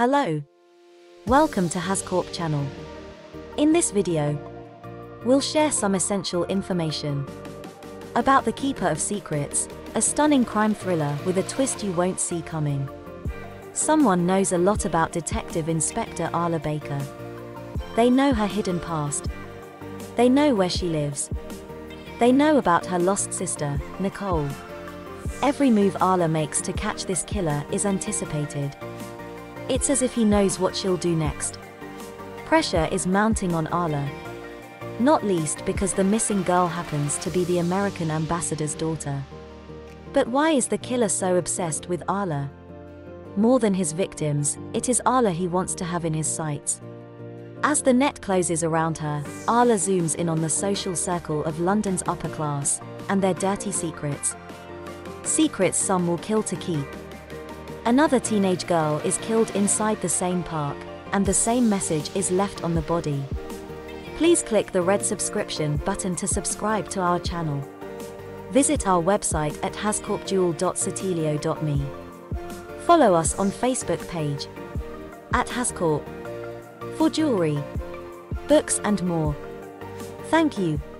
Hello. Welcome to Hazcorp channel. In this video, we'll share some essential information about The Keeper of Secrets, a stunning crime thriller with a twist you won't see coming. Someone knows a lot about Detective Inspector Arla Baker. They know her hidden past. They know where she lives. They know about her lost sister, Nicole. Every move Arla makes to catch this killer is anticipated. It's as if he knows what she'll do next. Pressure is mounting on Arla, not least because the missing girl happens to be the American ambassador's daughter. But why is the killer so obsessed with Arla? More than his victims, it is Arla he wants to have in his sights. As the net closes around her, Arla zooms in on the social circle of London's upper class, and their dirty secrets. Secrets some will kill to keep. Another teenage girl is killed inside the same park, and the same message is left on the body. Please click the red subscription button to subscribe to our channel. Visit our website at hazcorpjewel.satilio.me. Follow us on Facebook page at Hazcorp for jewelry, books and more. Thank you.